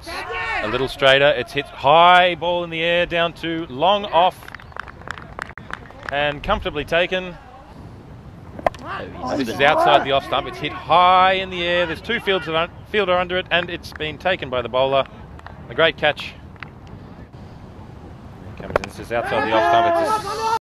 It's a little straighter. It's hit high, ball in the air, down to long off, and comfortably taken. This is outside the off stump. It's hit high in the air. There's two fielder under it, and it's been taken by the bowler. A great catch. Comes in. This is outside the off stump. It's